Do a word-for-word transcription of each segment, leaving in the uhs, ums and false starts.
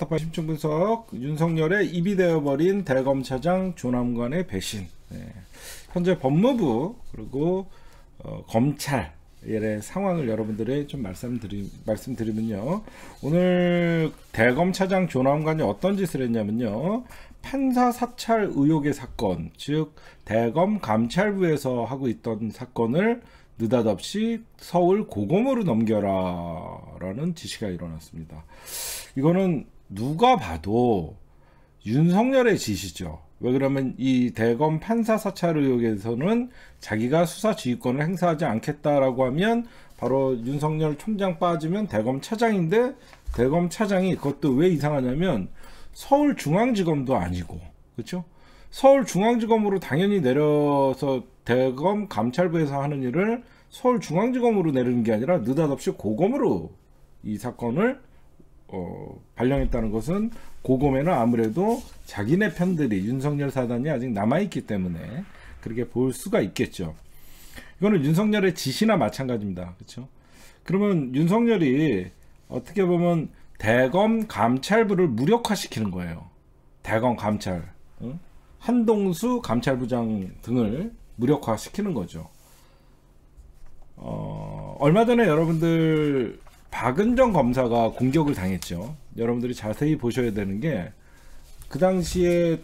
답답한 심층 분석. 윤석열의 입이 되어버린 대검차장 조남관의 배신. 네. 현재 법무부 그리고 어, 검찰의 상황을 여러분들의 좀 말씀드리, 말씀드리면요, 오늘 대검차장 조남관이 어떤 짓을 했냐면요, 판사 사찰 의혹의 사건, 즉 대검 감찰부에서 하고 있던 사건을 느닷없이 서울 고검으로 넘겨라 라는 지시가 일어났습니다. 이거는 누가 봐도 윤석열의 지시죠. 왜 그러면 이 대검 판사 사찰 의혹에서는 자기가 수사 지휘권을 행사하지 않겠다라고 하면 바로 윤석열 총장 빠지면 대검 차장인데, 대검 차장이 그것도 왜 이상하냐면 서울중앙지검도 아니고, 그렇죠? 서울중앙지검으로 당연히 내려서 대검 감찰부에서 하는 일을 서울중앙지검으로 내리는 게 아니라 느닷없이 고검으로 이 사건을 어, 발령했다는 것은 고검에는 아무래도 자기네 편들이, 윤석열 사단이 아직 남아있기 때문에 그렇게 볼 수가 있겠죠. 이거는 윤석열의 지시나 마찬가지입니다. 그렇죠? 그러면 윤석열이 어떻게 보면 대검 감찰부를 무력화시키는 거예요. 대검 감찰, 응? 한동수 감찰부장 등을 무력화시키는 거죠. 어, 얼마 전에 여러분들 박은정 검사가 공격을 당했죠. 여러분들이 자세히 보셔야 되는 게, 그 당시에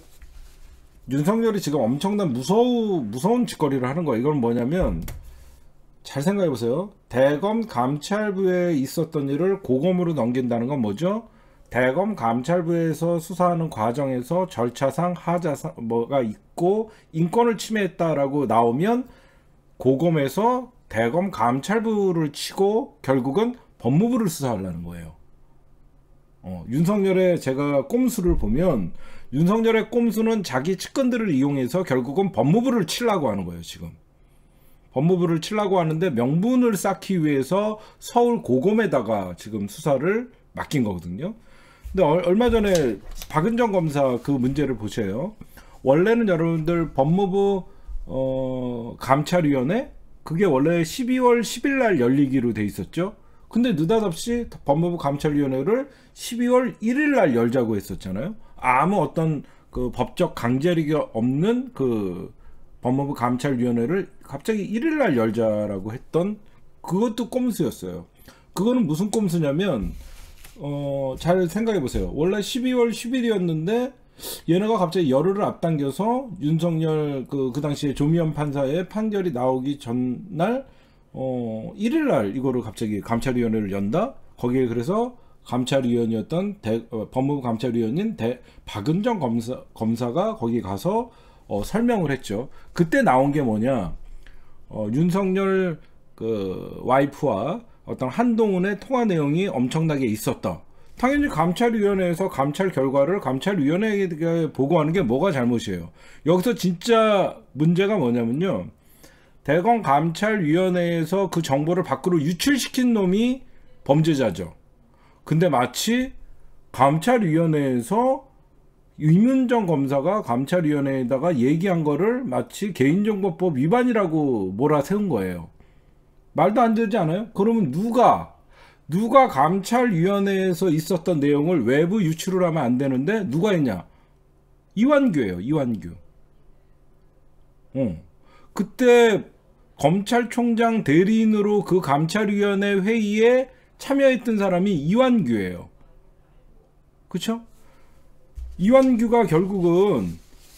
윤석열이 지금 엄청난 무서우, 무서운 짓거리를 하는 거예요. 이건 뭐냐면, 잘 생각해 보세요. 대검 감찰부에 있었던 일을 고검으로 넘긴다는 건 뭐죠? 대검 감찰부에서 수사하는 과정에서 절차상 하자상 뭐가 있고 인권을 침해했다라고 나오면 고검에서 대검 감찰부를 치고 결국은 법무부를 수사하려는 거예요. 어, 윤석열의 제가 꼼수를 보면 윤석열의 꼼수는 자기 측근들을 이용해서 결국은 법무부를 치려고 하는 거예요. 지금 법무부를 치려고 하는데 명분을 쌓기 위해서 서울 고검에다가 지금 수사를 맡긴 거거든요. 근데 얼마 전에 박은정 검사 그 문제를 보세요. 원래는 여러분들 법무부 어, 감찰위원회, 그게 원래 십이월 십일 날 열리기로 돼 있었죠. 근데 느닷없이 법무부 감찰위원회를 십이월 일일 날 열자고 했었잖아요. 아무 어떤 그 법적 강제력이 없는 그 법무부 감찰위원회를 갑자기 일일 날 열자라고 했던, 그것도 꼼수였어요. 그거는 무슨 꼼수냐면, 어, 잘 생각해 보세요. 원래 십이월 십일이었는데 얘네가 갑자기 열흘을 앞당겨서 윤석열 그, 그 당시에 조미연 판사의 판결이 나오기 전날 어, 일일 날 이거를 갑자기 감찰위원회를 연다? 거기에 그래서 감찰위원이었던 대, 어, 법무부 감찰위원인 대, 박은정 검사, 검사가 거기 가서 어, 설명을 했죠. 그때 나온 게 뭐냐, 어, 윤석열 그 와이프와 어떤 한동훈의 통화 내용이 엄청나게 있었다. 당연히 감찰위원회에서 감찰 결과를 감찰위원회에게 보고하는 게 뭐가 잘못이에요. 여기서 진짜 문제가 뭐냐면요, 대검 감찰위원회에서 그 정보를 밖으로 유출시킨 놈이 범죄자죠. 근데 마치 감찰위원회에서 임은정 검사가 감찰위원회에다가 얘기한 거를 마치 개인정보법 위반이라고 몰아세운 거예요. 말도 안 되지 않아요? 그러면 누가 누가 감찰위원회에서 있었던 내용을 외부 유출을 하면 안 되는데 누가 했냐? 이완규예요. 이완규. 어. 그때 검찰총장 대리인으로 그 감찰위원회 회의에 참여했던 사람이 이완규예요. 그쵸? 이완규가 결국은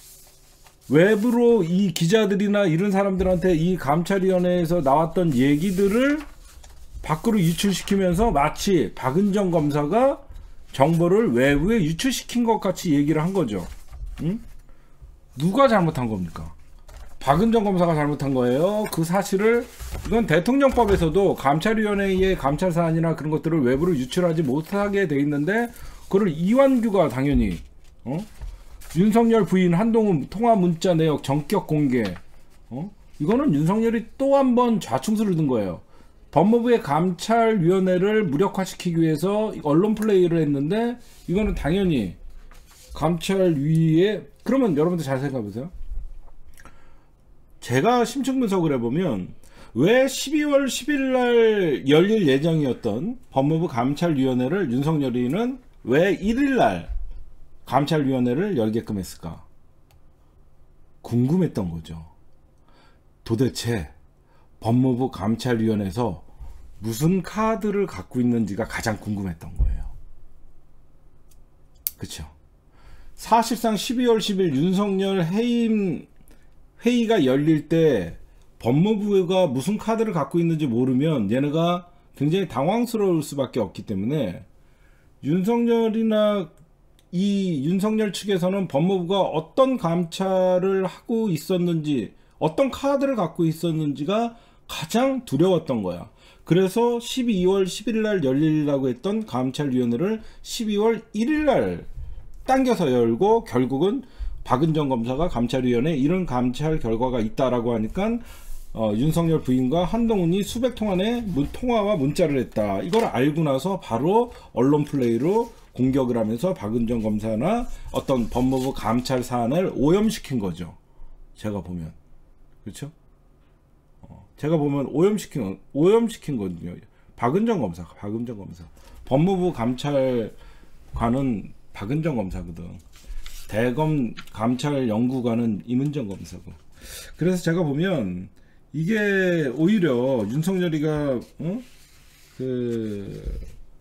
외부로 이 기자들이나 이런 사람들한테 이 감찰위원회에서 나왔던 얘기들을 밖으로 유출시키면서 마치 박은정 검사가 정보를 외부에 유출시킨 것 같이 얘기를 한 거죠. 응? 누가 잘못한 겁니까? 박은정 검사가 잘못한 거예요. 그 사실을, 이건 대통령법에서도 감찰위원회의 감찰 사안이나 그런 것들을 외부로 유출하지 못하게 돼 있는데, 그걸 이완규가 당연히, 어? 윤석열 부인 한동훈 통화 문자 내역 전격 공개, 어? 이거는 윤석열이 또 한 번 좌충수를 둔 거예요. 법무부의 감찰위원회를 무력화시키기 위해서 언론 플레이를 했는데, 이거는 당연히 감찰위에, 그러면 여러분들 잘 생각해보세요. 제가 심층 분석을 해보면 왜 십이월 십일 날 열릴 예정이었던 법무부 감찰위원회를 윤석열이는 왜 일 일날 감찰위원회를 열게끔 했을까? 궁금했던 거죠. 도대체 법무부 감찰위원회에서 무슨 카드를 갖고 있는지가 가장 궁금했던 거예요. 그쵸? 사실상 십이월 십일 윤석열 해임 회의가 열릴 때 법무부가 무슨 카드를 갖고 있는지 모르면 얘네가 굉장히 당황스러울 수밖에 없기 때문에 윤석열이나 이 윤석열 측에서는 법무부가 어떤 감찰을 하고 있었는지, 어떤 카드를 갖고 있었는지가 가장 두려웠던 거야. 그래서 십이월 십일 날 열리려고 했던 감찰위원회를 십이월 일 일 날 당겨서 열고, 결국은 박은정 검사가 감찰위원회에 이런 감찰 결과가 있다라고 하니까 어, 윤석열 부인과 한동훈이 수백 통안의 통화와 문자를 했다. 이걸 알고 나서 바로 언론 플레이로 공격을 하면서 박은정 검사나 어떤 법무부 감찰 사안을 오염시킨 거죠. 제가 보면. 그렇죠? 어, 제가 보면 오염시킨, 오염시킨 거거든요. 박은정 검사, 박은정 검사. 법무부 감찰관은 박은정 검사거든. 대검 감찰 연구관은 임은정 검사고. 그래서 제가 보면 이게 오히려 윤석열이가 어? 그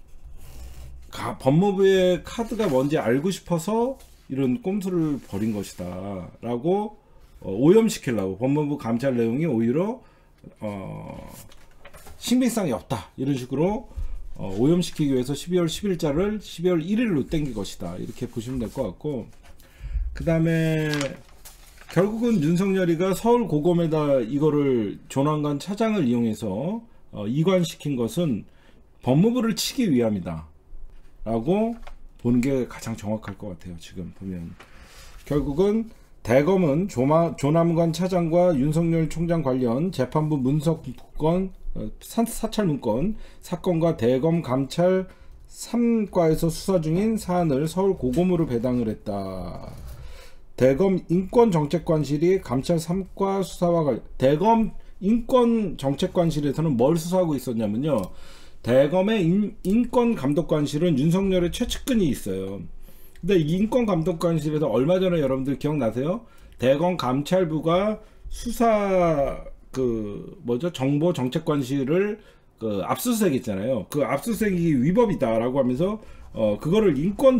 가, 법무부의 카드가 뭔지 알고 싶어서 이런 꼼수를 벌인 것이다 라고 어, 오염시키려고, 법무부 감찰 내용이 오히려 어, 신빙성이 없다 이런 식으로 어, 오염시키기 위해서 십이월 십일 자를 십이월 일 일로 땡긴 것이다, 이렇게 보시면 될 것 같고, 그 다음에 결국은 윤석열이가 서울고검에다 이거를 조난관 차장을 이용해서 어, 이관시킨 것은 법무부를 치기 위함이다 라고 보는 게 가장 정확할 것 같아요. 지금 보면 결국은 대검은 조마, 조남관 차장과 윤석열 총장 관련 재판부 문석 문건, 사찰 문건 사건과 대검 감찰 삼 과에서 수사 중인 사안을 서울고검으로 배당을 했다. 대검 인권정책관실이 감찰 삼 과 수사와 관련, 대검 인권정책관실에서는 뭘 수사하고 있었냐면요, 대검의 인, 인권감독관실은 윤석열의 최측근이 있어요. 근데 이 인권감독관실에서 얼마 전에 여러분들 기억나세요? 대검 감찰부가 수사 그 뭐죠, 정보정책관실을 그 압수수색했잖아요. 그 압수수색이 위법이다라고 하면서 어 그거를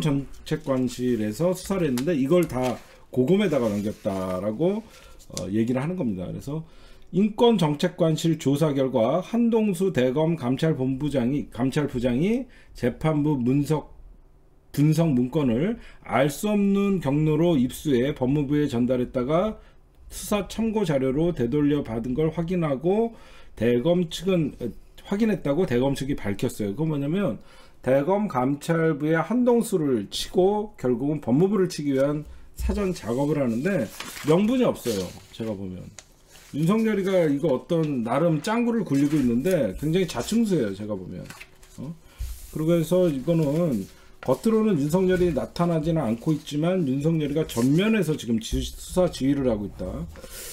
인권정책관실에서 수사를 했는데 이걸 다 고검에다가 넘겼다라고 어, 얘기를 하는 겁니다. 그래서 인권정책관실 조사 결과 한동수 대검 감찰본부장이 감찰부장이 재판부 문석 분석 문건을 알 수 없는 경로로 입수해 법무부에 전달했다가 수사 참고 자료로 되돌려 받은 걸 확인하고 대검 측은 확인했다고 대검 측이 밝혔어요. 그건 뭐냐면 대검 감찰부의 한동수를 치고 결국은 법무부를 치기 위한 사전 작업을 하는데 명분이 없어요. 제가 보면 윤석열이가 이거 어떤 나름 짱구를 굴리고 있는데 굉장히 자충수예요. 제가 보면 어? 그래서 이거는 겉으로는 윤석열이 나타나지는 않고 있지만 윤석열이가 전면에서 지금 지, 수사 지휘를 하고 있다.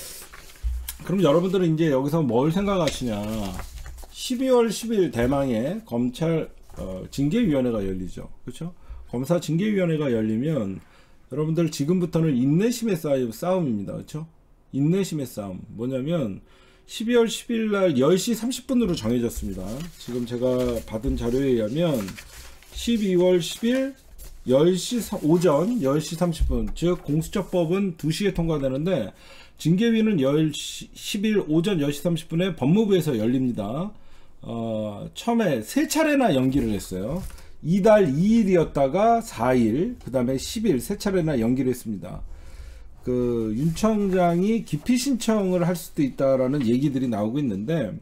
그럼 여러분들은 이제 여기서 뭘 생각하시냐? 십이월 십일 대망의 검찰 어, 징계위원회가 열리죠. 그렇죠? 검사 징계위원회가 열리면 여러분들 지금부터는 인내심의 싸움입니다. 그렇죠? 인내심의 싸움. 뭐냐면 십이월 십일 날 열 시 삼십 분으로 정해졌습니다. 지금 제가 받은 자료에 의하면 십이월 십일 열 시 오전 열 시 삼십 분, 즉 공수처법은 두 시에 통과되는데 징계위는 십 일 오전 열 시 삼십 분에 법무부에서 열립니다. 어, 처음에 세 차례나 연기를 했어요. 이달 이 일이었다가 사 일, 그 다음에 십 일 세 차례나 연기를 했습니다. 그 윤 청장이 기피 신청을 할 수도 있다라는 얘기들이 나오고 있는데,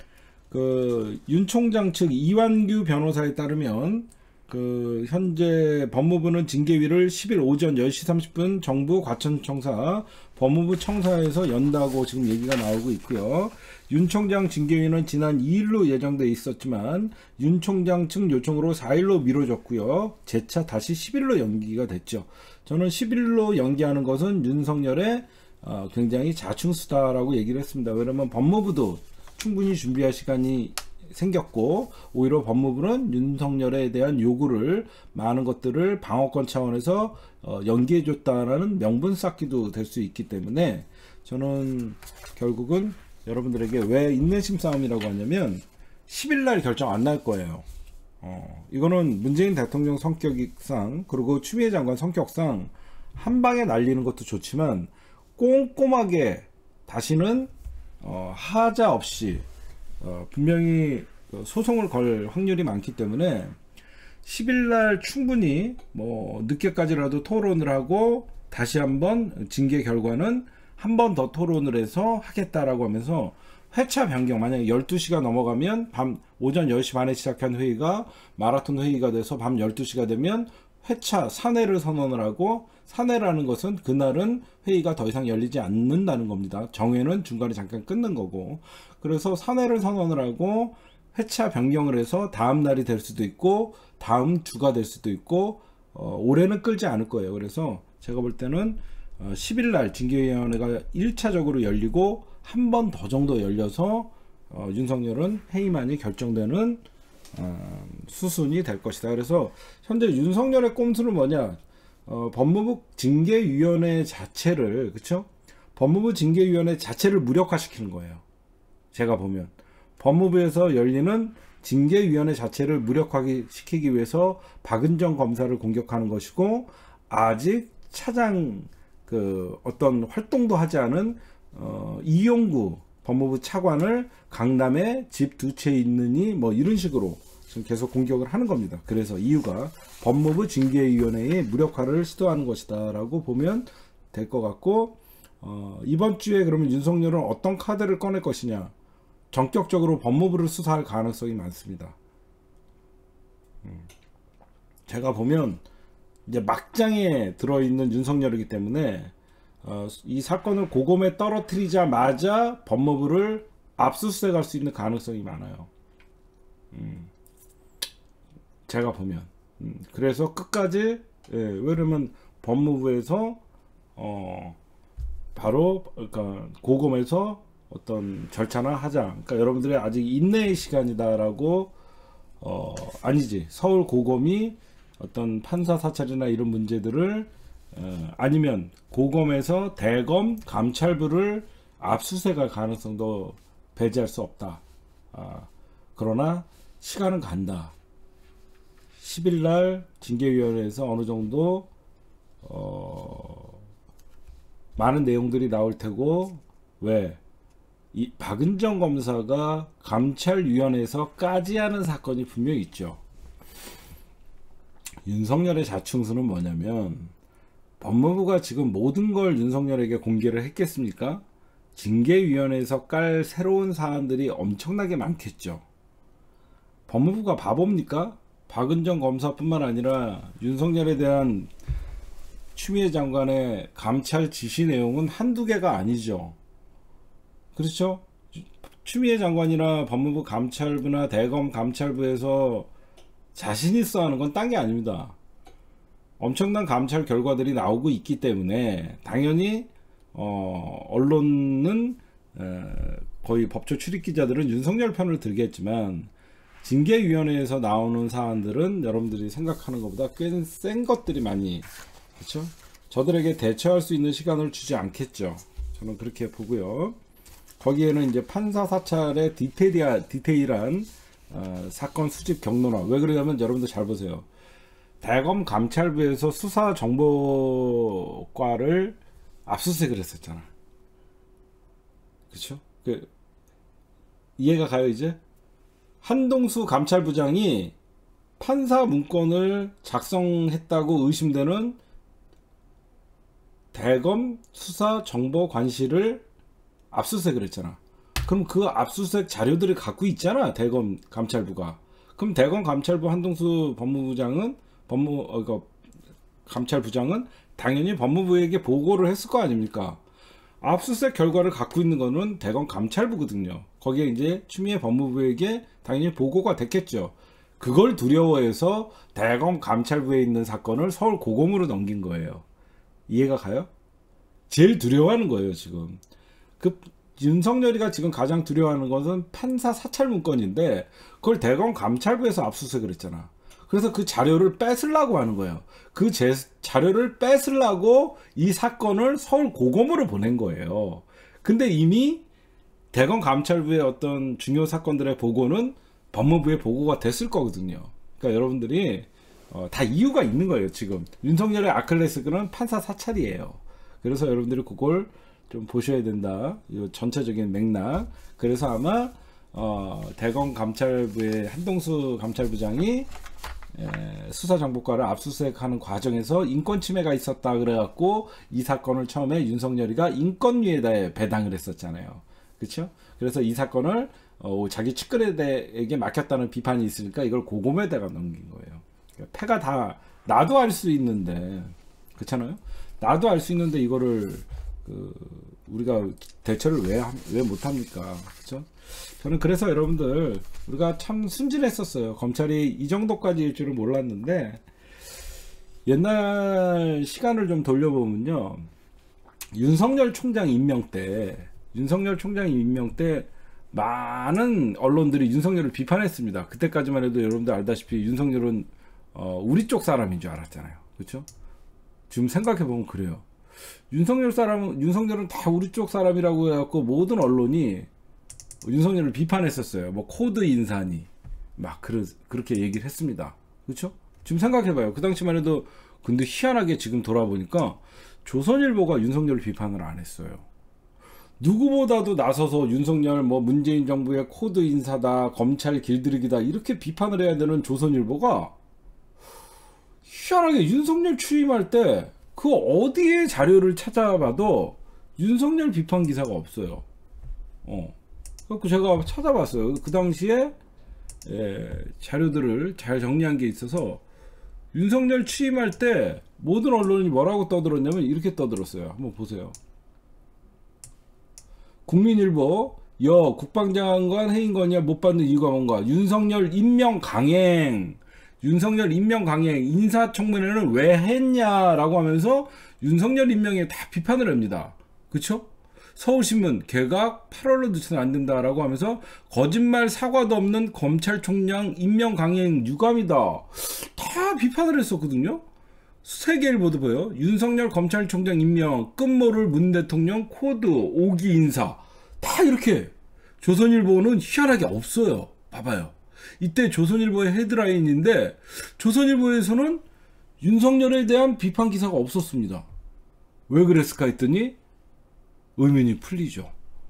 그 윤 총장 측 이완규 변호사에 따르면 그 현재 법무부는 징계위를 십 일 오전 열 시 삼십 분 정부 과천청사 법무부 청사에서 연다고 지금 얘기가 나오고 있고요. 윤 총장 징계위는 지난 이 일로 예정돼 있었지만 윤 총장 측 요청으로 사 일로 미뤄졌고요. 재차 다시 십 일로 연기가 됐죠. 저는 십 일로 연기하는 것은 윤석열의 어, 굉장히 자충수다라고 얘기를 했습니다. 왜냐면 법무부도 충분히 준비할 시간이 생겼고, 오히려 법무부는 윤석열에 대한 요구를 많은 것들을 방어권 차원에서 어, 연기해줬다라는 명분 쌓기도 될 수 있기 때문에 저는 결국은 여러분들에게 왜 인내심 싸움이라고 하냐면 십 일 날 결정 안 날 거예요. 어, 이거는 문재인 대통령 성격상 그리고 추미애 장관 성격상 한 방에 날리는 것도 좋지만 꼼꼼하게 다시는 어, 하자 없이 어, 분명히 소송을 걸 확률이 많기 때문에 십 일 날 충분히 뭐 늦게까지라도 토론을 하고 다시 한번 징계 결과는 한 번 더 토론을 해서 하겠다라고 하면서 회차 변경, 만약에 열두 시가 넘어가면 밤 오전 열 시 반에 시작한 회의가 마라톤 회의가 돼서 밤 열두 시가 되면 회차 사내를 선언을 하고, 사내라는 것은 그날은 회의가 더 이상 열리지 않는다는 겁니다. 정회는 중간에 잠깐 끊는 거고, 그래서 사내를 선언을 하고 회차 변경을 해서 다음 날이 될 수도 있고 다음 주가 될 수도 있고 어, 올해는 끌지 않을 거예요. 그래서 제가 볼 때는 어, 십 일 날 징계위원회가 일 차적으로 열리고 한 번 더 정도 열려서 어, 윤석열은 해임안이 결정되는 어, 수순이 될 것이다. 그래서 현재 윤석열의 꼼수는 뭐냐, 어, 법무부 징계위원회 자체를, 그쵸? 법무부 징계위원회 자체를 무력화시키는 거예요. 제가 보면 법무부에서 열리는 징계위원회 자체를 무력화시키기 위해서 박은정 검사를 공격하는 것이고, 아직 차장 그 어떤 활동도 하지 않은 어, 이용구 법무부 차관을 강남에 집 두 채 있느니 뭐 이런 식으로 지금 계속 공격을 하는 겁니다. 그래서 이유가 법무부 징계위원회의 무력화를 시도하는 것이다 라고 보면 될 것 같고, 어, 이번 주에 그러면 윤석열은 어떤 카드를 꺼낼 것이냐, 전격적으로 법무부를 수사할 가능성이 많습니다. 음. 제가 보면 이제 막장에 들어있는 윤석열이기 때문에 어, 이 사건을 고검에 떨어뜨리자마자 법무부를 압수수색할 수 있는 가능성이 많아요. 음. 제가 보면 음. 그래서 끝까지, 예, 왜냐면 법무부에서 어, 바로 그러니까 고검에서 어떤 절차나 하자. 그러니까 여러분들이 아직 인내의 시간이다라고, 어, 아니지, 서울 고검이 어떤 판사 사찰이나 이런 문제들을, 어, 아니면 고검에서 대검 감찰부를 압수수색할 가능성도 배제할 수 없다. 아, 그러나 시간은 간다. 십 일 날 징계위원회에서 어느 정도 어, 많은 내용들이 나올 테고, 왜 이 박은정 검사가 감찰위원회에서 까지하는 사건이 분명히 있죠. 윤석열의 자충수는 뭐냐면, 법무부가 지금 모든 걸 윤석열에게 공개를 했겠습니까? 징계위원회에서 깔 새로운 사안들이 엄청나게 많겠죠. 법무부가 바보입니까? 박은정 검사뿐만 아니라 윤석열에 대한 추미애 장관의 감찰 지시 내용은 한두 개가 아니죠. 그렇죠? 추미애 장관이나 법무부 감찰부나 대검 감찰부에서 자신 있어 하는 건 딴 게 아닙니다. 엄청난 감찰 결과들이 나오고 있기 때문에 당연히 어, 언론은 에, 거의 법조 출입 기자들은 윤석열 편을 들겠지만, 징계위원회에서 나오는 사안들은 여러분들이 생각하는 것보다 꽤 센 것들이 많이, 그렇죠? 저들에게 대처할 수 있는 시간을 주지 않겠죠. 저는 그렇게 보고요. 거기에는 이제 판사 사찰의 디테일한, 디테일한 어, 사건 수집 경로나, 왜 그러냐면 여러분들 잘 보세요. 대검 감찰부에서 수사정보과를 압수수색을 했었잖아. 그쵸? 그, 이해가 가요, 이제? 한동수 감찰부장이 판사 문건을 작성했다고 의심되는 대검 수사정보관실을 압수수색을 했잖아. 그럼 그 압수수색 자료들을 갖고 있잖아, 대검 감찰부가. 그럼 대검 감찰부 한동수 법무부장은 법무 어, 그러니까 감찰부장은 당연히 법무부에게 보고를 했을 거 아닙니까? 압수수색 결과를 갖고 있는 거는 대검 감찰부거든요. 거기에 이제 추미애 법무부에게 당연히 보고가 됐겠죠. 그걸 두려워해서 대검 감찰부에 있는 사건을 서울 고검으로 넘긴 거예요. 이해가 가요? 제일 두려워하는 거예요, 지금. 그 윤석열이가 지금 가장 두려워하는 것은 판사 사찰 문건인데 그걸 대검 감찰부에서 압수수색을 했잖아. 그래서 그 자료를 뺏으려고 하는 거예요. 그 제, 자료를 뺏으려고 이 사건을 서울 고검으로 보낸 거예요. 근데 이미 대검 감찰부의 어떤 중요 사건들의 보고는 법무부에 보고가 됐을 거거든요. 그러니까 여러분들이 어, 다 이유가 있는 거예요. 지금 윤석열의 아킬레스건은 판사 사찰이에요. 그래서 여러분들이 그걸 좀 보셔야 된다. 이 전체적인 맥락. 그래서 아마 어, 대검 감찰부의 한동수 감찰부장이 에, 수사정보과를 압수수색하는 과정에서 인권 침해가 있었다 그래갖고 이 사건을 처음에 윤석열이가 인권위에다 배당을 했었잖아요. 그렇죠? 그래서 이 사건을 어, 자기 측근에게 맡겼다는 비판이 있으니까 이걸 고검에다가 넘긴 거예요. 그러니까 패가 다 나도 알 수 있는데 그렇잖아요. 나도 알 수 있는데 이거를 그 우리가 대처를 왜 왜 못합니까? 그렇죠? 저는 그래서 여러분들 우리가 참 순진했었어요. 검찰이 이 정도까지일 줄은 몰랐는데 옛날 시간을 좀 돌려보면요. 윤석열 총장 임명 때 윤석열 총장 임명 때 많은 언론들이 윤석열을 비판했습니다. 그때까지만 해도 여러분들 알다시피 윤석열은 어, 우리 쪽 사람인 줄 알았잖아요. 그렇죠? 지금 생각해보면 그래요. 윤석열 사람은 윤석열은 다 우리 쪽 사람이라고 해갖고 모든 언론이 윤석열을 비판했었어요. 뭐 코드 인사니 막 그러, 그렇게 얘기를 했습니다. 그렇죠? 지금 생각해봐요. 그 당시만 해도 근데 희한하게 지금 돌아보니까 조선일보가 윤석열을 비판을 안 했어요. 누구보다도 나서서 윤석열 뭐 문재인 정부의 코드 인사다, 검찰 길들이기다 이렇게 비판을 해야 되는 조선일보가 희한하게 윤석열 취임할 때 그 어디에 자료를 찾아봐도 윤석열 비판 기사가 없어요. 어. 그래서 제가 찾아봤어요. 그 당시에 예, 자료들을 잘 정리한 게 있어서 윤석열 취임할 때 모든 언론이 뭐라고 떠들었냐면 이렇게 떠들었어요. 한번 보세요. 국민일보 여 국방장관 해임건이야 못 받는 이유가 뭔가 윤석열 임명 강행 윤석열 임명 강행 인사청문회는 왜 했냐라고 하면서 윤석열 임명에 다 비판을 합니다. 그쵸? 서울신문 개각 팔월로 늦춰서는 안 된다라고 하면서 거짓말 사과도 없는 검찰총장 임명 강행 유감이다. 다 비판을 했었거든요. 세계일보도 보여. 윤석열 검찰총장 임명 끝모를 문 대통령 코드 오기 인사 다 이렇게. 조선일보는 희한하게 없어요. 봐봐요. 이때 조선일보의 헤드라인인데 조선일보에서는 윤석열에 대한 비판 기사가 없었습니다. 왜 그랬을까 했더니 의문이 풀리죠.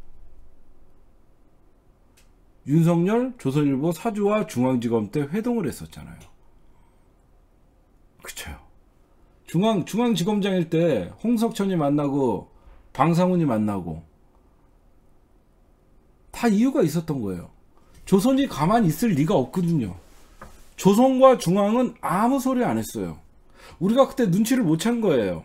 윤석열 조선일보 사주와 중앙지검 때 회동을 했었잖아요. 그쵸? 중앙, 중앙지검장일 때 홍석천이 만나고 방상훈이 만나고 다 이유가 있었던 거예요. 조선이 가만히 있을 리가 없거든요. 조선과 중앙은 아무 소리 안 했어요. 우리가 그때 눈치를 못 챈 거예요.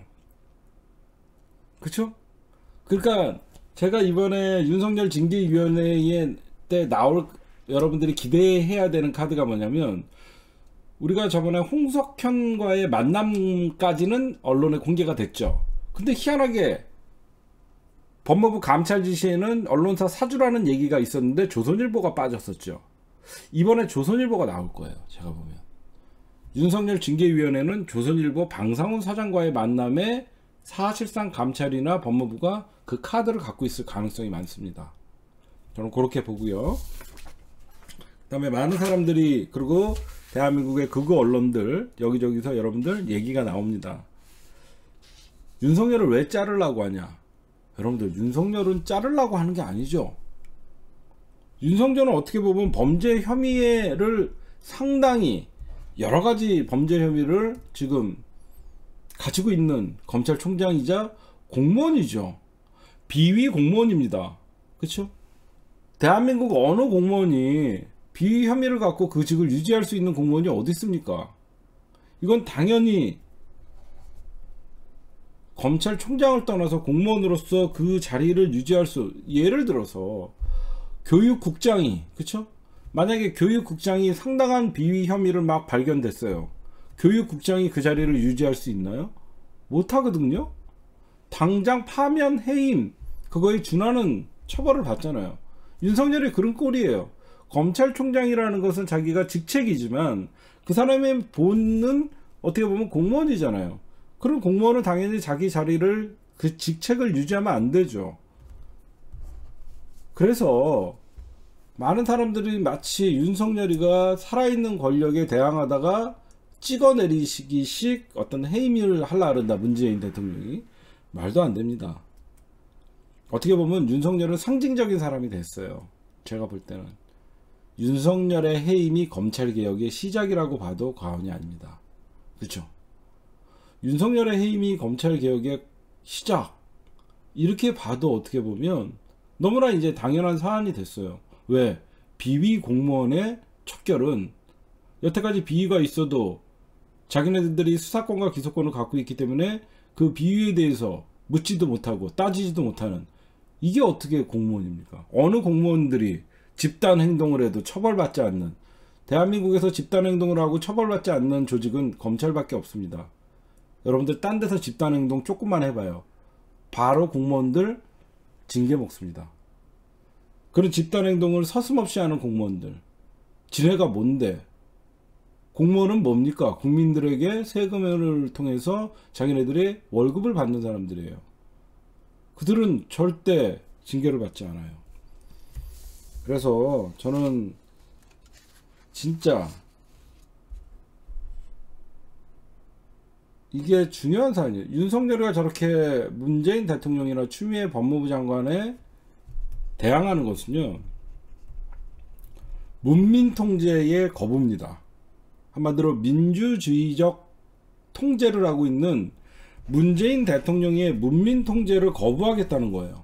그쵸? 그러니까 제가 이번에 윤석열 징계위원회 때 나올 여러분들이 기대해야 되는 카드가 뭐냐면 우리가 저번에 홍석현과의 만남까지는 언론에 공개가 됐죠. 근데 희한하게 법무부 감찰 지시에는 언론사 사주라는 얘기가 있었는데 조선일보가 빠졌었죠. 이번에 조선일보가 나올 거예요. 제가 보면 윤석열 징계위원회는 조선일보 방상훈 사장과의 만남에 사실상 감찰이나 법무부가 그 카드를 갖고 있을 가능성이 많습니다. 저는 그렇게 보고요. 그 다음에 많은 사람들이 그리고 대한민국의 극우 언론들 여기저기서 여러분들 얘기가 나옵니다. 윤석열을 왜 자르려고 하냐. 여러분들 윤석열은 자르려고 하는 게 아니죠. 윤석열은 어떻게 보면 범죄 혐의를 상당히 여러가지 범죄 혐의를 지금 가지고 있는 검찰총장이자 공무원이죠. 비위 공무원입니다. 그렇죠? 대한민국 어느 공무원이 비위 혐의를 갖고 그 직을 유지할 수 있는 공무원이 어디 있습니까? 이건 당연히 검찰총장을 떠나서 공무원으로서 그 자리를 유지할 수, 예를 들어서 교육국장이, 그쵸? 만약에 교육국장이 상당한 비위 혐의를 막 발견됐어요. 교육국장이 그 자리를 유지할 수 있나요? 못하거든요? 당장 파면 해임, 그거에 준하는 처벌을 받잖아요. 윤석열이 그런 꼴이에요. 검찰총장이라는 것은 자기가 직책이지만 그 사람의 본은 어떻게 보면 공무원이잖아요. 그런 공무원은 당연히 자기 자리를, 그 직책을 유지하면 안 되죠. 그래서 많은 사람들이 마치 윤석열이가 살아있는 권력에 대항하다가 찍어내리시기식 어떤 해임을 하려고 한다, 문재인 대통령이. 말도 안 됩니다. 어떻게 보면 윤석열은 상징적인 사람이 됐어요. 제가 볼 때는 윤석열의 해임이 검찰개혁의 시작이라고 봐도 과언이 아닙니다. 그렇죠? 윤석열의 해임이 검찰개혁의 시작, 이렇게 봐도 어떻게 보면 너무나 이제 당연한 사안이 됐어요. 왜? 비위 공무원의 척결은 여태까지 비위가 있어도 자기네들이 수사권과 기소권을 갖고 있기 때문에 그 비위에 대해서 묻지도 못하고 따지지도 못하는, 이게 어떻게 공무원입니까? 어느 공무원들이 집단 행동을 해도 처벌받지 않는, 대한민국에서 집단 행동을 하고 처벌받지 않는 조직은 검찰밖에 없습니다. 여러분들 딴 데서 집단 행동 조금만 해봐요. 바로 공무원들 징계 먹습니다. 그런 집단 행동을 서슴없이 하는 공무원들, 지네가 뭔데? 공무원은 뭡니까? 국민들에게 세금을 통해서 자기네들의 월급을 받는 사람들이에요. 그들은 절대 징계를 받지 않아요. 그래서 저는 진짜 이게 중요한 사안이에요. 윤석열이가 저렇게 문재인 대통령이나 추미애 법무부 장관에 대항하는 것은요, 문민 통제의 거부입니다. 한마디로 민주주의적 통제를 하고 있는 문재인 대통령의 문민 통제를 거부하겠다는 거예요.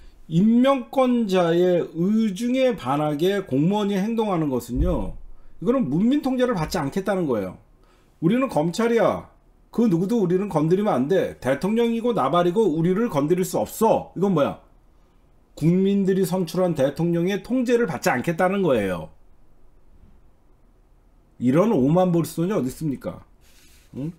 임명권자의 의중에 반하게 공무원이 행동하는 것은요, 이거는 문민 통제를 받지 않겠다는 거예요. 우리는 검찰이야. 그 누구도 우리는 건드리면 안 돼. 대통령이고 나발이고 우리를 건드릴 수 없어. 이건 뭐야? 국민들이 선출한 대통령의 통제를 받지 않겠다는 거예요. 이런 오만버릇소년이 어디 있습니까? 응?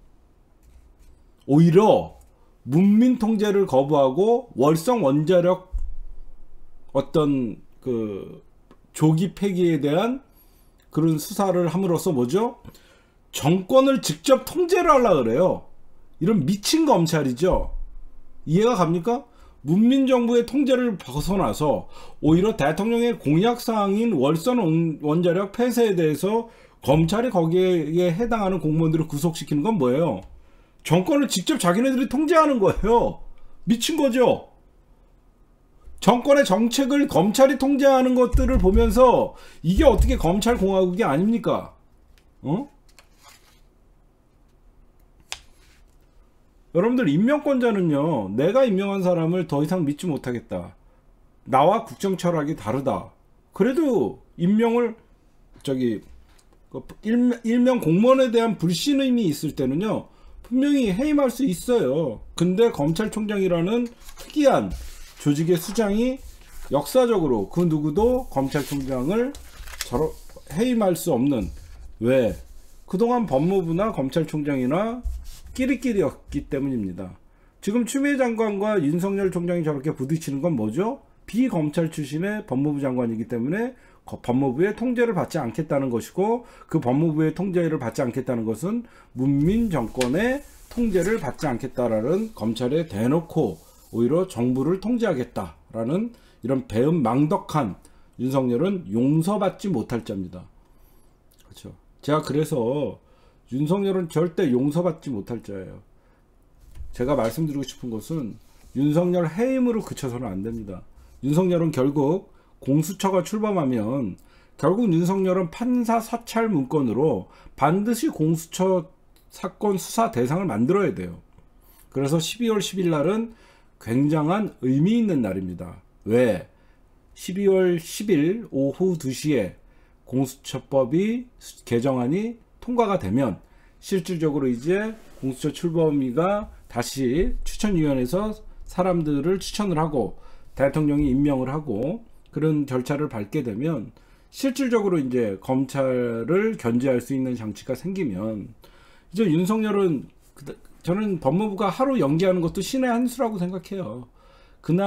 오히려 문민 통제를 거부하고 월성 원자력 어떤 그 조기 폐기에 대한 그런 수사를 함으로써 뭐죠? 정권을 직접 통제를 하려고 그래요. 이런 미친 검찰이죠. 이해가 갑니까? 문민정부의 통제를 벗어나서 오히려 대통령의 공약사항인 월성 원자력 폐쇄에 대해서 검찰이 거기에 해당하는 공무원들을 구속시키는 건 뭐예요? 정권을 직접 자기네들이 통제하는 거예요. 미친 거죠. 정권의 정책을 검찰이 통제하는 것들을 보면서 이게 어떻게 검찰공화국이 아닙니까? 어? 여러분들, 임명권자는요, 내가 임명한 사람을 더 이상 믿지 못하겠다, 나와 국정 철학이 다르다, 그래도 임명을 저기 일, 일명 공무원에 대한 불신임이 있을 때는요 분명히 해임할 수 있어요. 근데 검찰총장이라는 특이한 조직의 수장이 역사적으로 그 누구도 검찰총장을 저러, 해임할 수 없는, 왜? 그동안 법무부나 검찰총장이나 끼리끼리였기 때문입니다. 지금 추미애 장관과 윤석열 총장이 저렇게 부딪히는 건 뭐죠? 비검찰 출신의 법무부 장관이기 때문에 법무부의 통제를 받지 않겠다는 것이고, 그 법무부의 통제를 받지 않겠다는 것은 문민 정권의 통제를 받지 않겠다라는, 검찰에 대놓고 오히려 정부를 통제하겠다라는 이런 배은망덕한 윤석열은 용서받지 못할 자입니다. 그렇죠. 제가 그래서 윤석열은 절대 용서받지 못할 자예요. 제가 말씀드리고 싶은 것은 윤석열 해임으로 그쳐서는 안 됩니다. 윤석열은 결국 공수처가 출범하면 결국 윤석열은 판사 사찰 문건으로 반드시 공수처 사건 수사 대상을 만들어야 돼요. 그래서 십이월 십일 날은 굉장한 의미 있는 날입니다. 왜? 십이월 십일 오후 두 시에 공수처법이 개정안이 통과가 되면 실질적으로 이제 공수처 출범위가 다시 추천위원회에서 사람들을 추천을 하고 대통령이 임명을 하고 그런 절차를 밟게 되면 실질적으로 이제 검찰을 견제할 수 있는 장치가 생기면 이제 윤석열은, 저는 법무부가 하루 연기하는 것도 신의 한 수라고 생각해요. 그날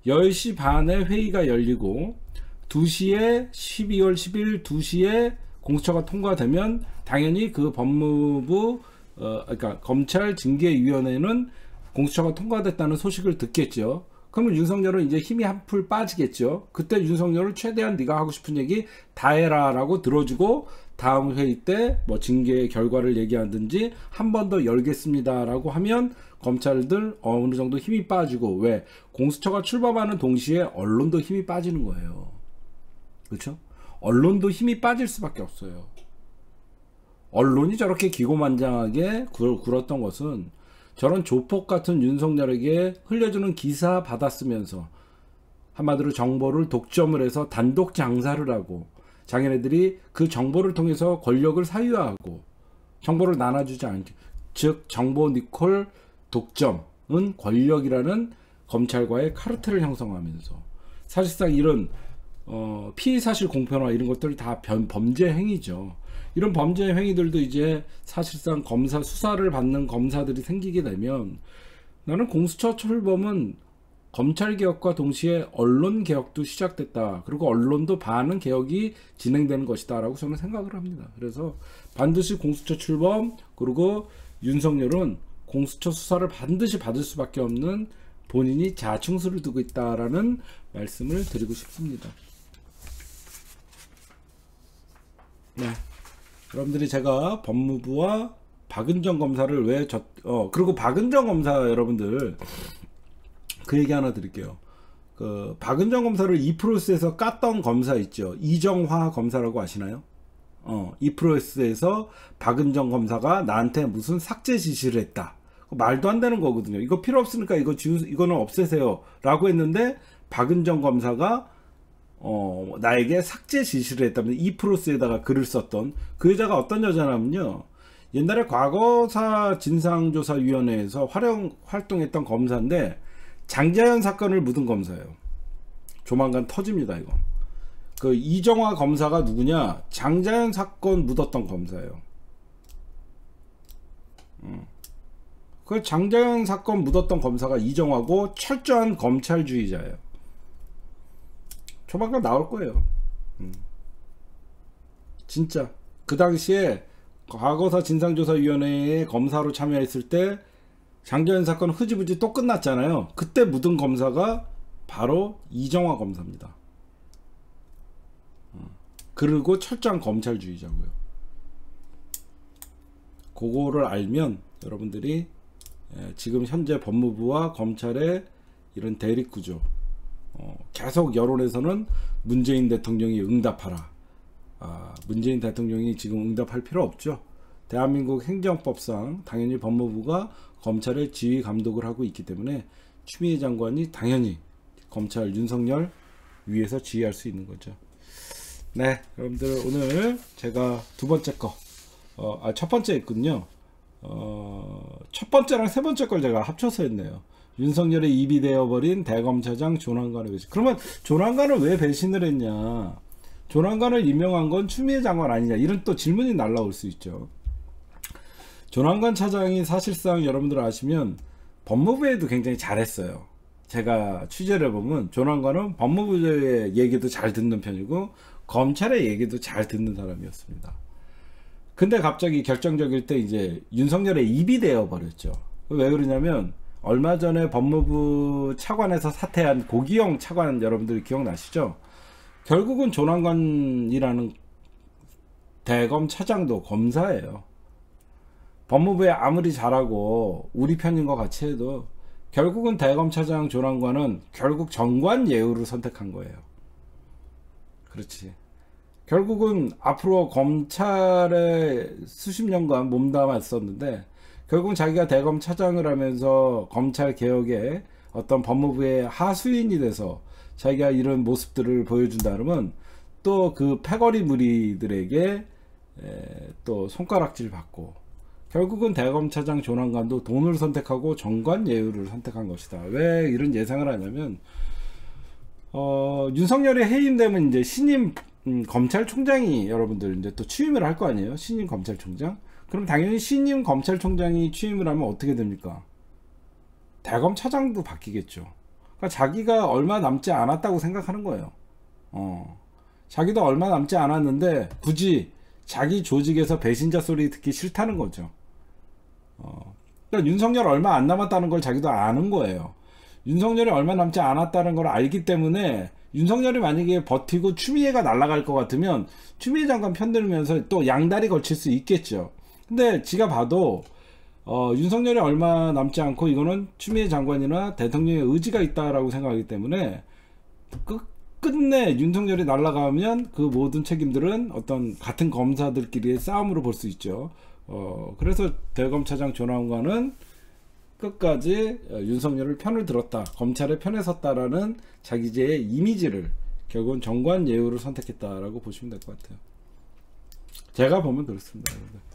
열 시 반에 회의가 열리고 두 시에 십이월 십일 두 시에 공수처가 통과되면 당연히 그 법무부 어 그러니까 검찰 징계위원회는 공수처가 통과됐다는 소식을 듣겠죠. 그러면 윤석열은 이제 힘이 한풀 빠지겠죠. 그때 윤석열은 최대한 네가 하고 싶은 얘기 다 해라 라고 들어주고 다음 회의 때 뭐 징계 결과를 얘기하든지 한 번 더 열겠습니다 라고 하면 검찰들 어느 정도 힘이 빠지고, 왜? 공수처가 출범하는 동시에 언론도 힘이 빠지는 거예요. 그렇죠? 언론도 힘이 빠질 수밖에 없어요. 언론이 저렇게 기고만장하게 굴었던 것은 저런 조폭 같은 윤석열에게 흘려주는 기사 받았으면서 한마디로 정보를 독점을 해서 단독 장사를 하고 자기네들이 그 정보를 통해서 권력을 사유화하고 정보를 나눠주지 않게, 즉 정보 니콜 독점은 권력이라는 검찰과의 카르텔을 형성하면서 사실상 이런 어, 피의사실 공표나 이런 것들 다 변, 범죄 행위죠. 이런 범죄 행위들도 이제 사실상 검사 수사를 받는 검사들이 생기게 되면 나는 공수처 출범은 검찰 개혁과 동시에 언론 개혁도 시작됐다. 그리고 언론도 반은 개혁이 진행되는 것이다 라고 저는 생각을 합니다. 그래서 반드시 공수처 출범, 그리고 윤석열은 공수처 수사를 반드시 받을 수밖에 없는 본인이 자충수를 두고 있다라는 말씀을 드리고 싶습니다. 네. 여러분들이 제가 법무부와 박은정 검사를 왜 저, 어, 그리고 박은정 검사 여러분들 그 얘기 하나 드릴게요. 그 박은정 검사를 이프로스에서 깠던 검사 있죠. 이정화 검사라고 아시나요? 어, 이프로스에서 박은정 검사가 나한테 무슨 삭제 지시를 했다. 말도 안 되는 거거든요. 이거 필요 없으니까 이거 지우, 이거는 없애세요 라고 했는데 박은정 검사가 어, 나에게 삭제 지시를 했다면 이프로스에다가 글을 썼던 그 여자가 어떤 여자냐면요, 옛날에 과거사 진상조사위원회에서 활용, 활동했던 검사인데 장자연 사건을 묻은 검사예요. 조만간 터집니다 이거. 그 이정화 검사가 누구냐? 장자연 사건 묻었던 검사예요. 음. 그 장자연 사건 묻었던 검사가 이정화고 철저한 검찰주의자예요. 조만간 나올 거예요. 음. 진짜 그 당시에 과거사 진상조사위원회에 검사로 참여했을 때 장자연 사건 흐지부지 또 끝났잖아요. 그때 묻은 검사가 바로 이정화 검사입니다. 음. 그리고 철저한 검찰주의자고요. 그거를 알면 여러분들이 지금 현재 법무부와 검찰의 이런 대립구조, 어, 계속 여론에서는 문재인 대통령이 응답하라. 아, 문재인 대통령이 지금 응답할 필요 없죠. 대한민국 행정법상 당연히 법무부가 검찰의 지휘 감독을 하고 있기 때문에 추미애 장관이 당연히 검찰 윤석열 위에서 지휘할 수 있는 거죠. 네, 여러분들 오늘 제가 두 번째 거, 어, 아, 첫 번째 있군요. 어, 첫 번째랑 세 번째 걸 제가 합쳐서 했네요. 윤석열의 입이 되어버린 대검차장 조난관을 배신. 그러면 조난관을 왜 배신을 했냐? 조난관을 임명한 건 추미애 장관 아니냐? 이런 또 질문이 날라올 수 있죠. 조난관 차장이 사실상 여러분들 아시면 법무부에도 굉장히 잘했어요. 제가 취재를 해보면 조난관은 법무부의 얘기도 잘 듣는 편이고 검찰의 얘기도 잘 듣는 사람이었습니다. 근데 갑자기 결정적일 때 이제 윤석열의 입이 되어버렸죠. 왜 그러냐면 얼마 전에 법무부 차관에서 사퇴한 고기영 차관 여러분들 기억나시죠? 결국은 조난관이라는 대검 차장도 검사예요. 법무부에 아무리 잘하고 우리 편인 것 같이 해도 결국은 대검 차장 조난관은 결국 정관 예우를 선택한 거예요. 그렇지. 결국은 앞으로 검찰에 수십 년간 몸담았었는데 결국은 자기가 대검 차장을 하면서 검찰 개혁에 어떤 법무부의 하수인이 돼서 자기가 이런 모습들을 보여준다 그러면 또 그 패거리 무리들에게 또 손가락질 받고 결국은 대검 차장 조난관도 돈을 선택하고 정관 예우를 선택한 것이다. 왜 이런 예상을 하냐면 어, 윤석열이 해임되면 이제 신임 음, 검찰총장이 여러분들 이제 또 취임을 할 거 아니에요? 신임 검찰총장? 그럼 당연히 신임 검찰총장이 취임을 하면 어떻게 됩니까? 대검 차장도 바뀌겠죠. 그러니까 자기가 얼마 남지 않았다고 생각하는 거예요. 어. 자기도 얼마 남지 않았는데 굳이 자기 조직에서 배신자 소리 듣기 싫다는 거죠. 어. 그러니까 윤석열 얼마 안 남았다는 걸 자기도 아는 거예요. 윤석열이 얼마 남지 않았다는 걸 알기 때문에 윤석열이 만약에 버티고 추미애가 날아갈 것 같으면 추미애 장관 편들면서 또 양다리 걸칠 수 있겠죠. 근데 지가 봐도 어, 윤석열이 얼마 남지 않고 이거는 추미애 장관이나 대통령의 의지가 있다라고 생각하기 때문에 끝, 끝내 윤석열이 날아가면 그 모든 책임들은 어떤 같은 검사들끼리의 싸움으로 볼 수 있죠. 어, 그래서 대검차장 조남관은 끝까지 윤석열을 편을 들었다, 검찰의 편에 섰다라는 자기제의 이미지를 결국은 정관 예우를 선택했다라고 보시면 될 것 같아요. 제가 보면 그렇습니다. 여러분들.